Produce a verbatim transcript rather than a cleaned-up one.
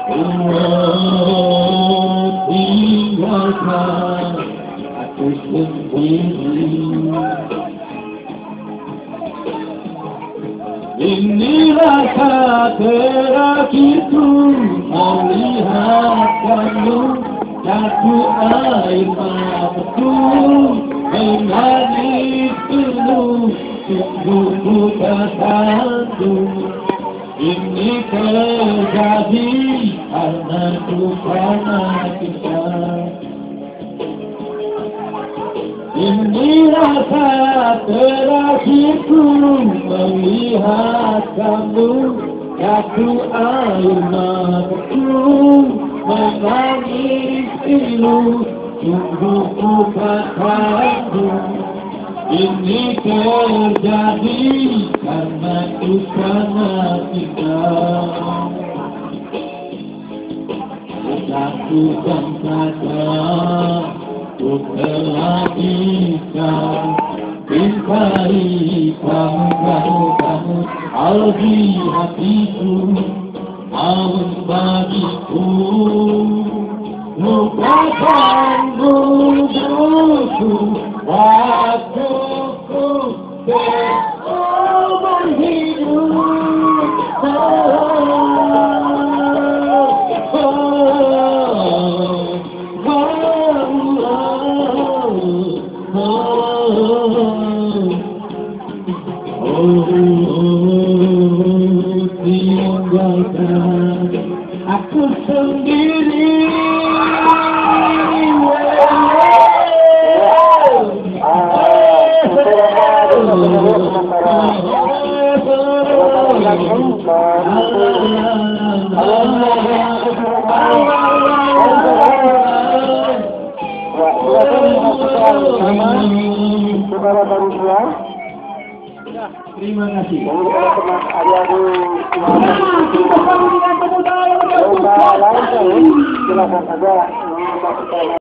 tinggalkan aku sendiri. Inilah saat terakhirku melihat kamu jatuh air mataku menangis penuh sungguh kataku. Ini terjadi karena karena kita. Inilah saat terakhirku melihat kamu jatuh air mataku menangis pilu sungguh ku kataku. Ini terjadi karena karena kita. Lakukan saja ku telah bisa mencari kamu, kamu, kamu kalau di hatiku mau bagiku lupakan duluku waktuku seumur hidup. Tinggalkan aku sendiri. Saudara baru pulang. Terima kasih. Silakan saja.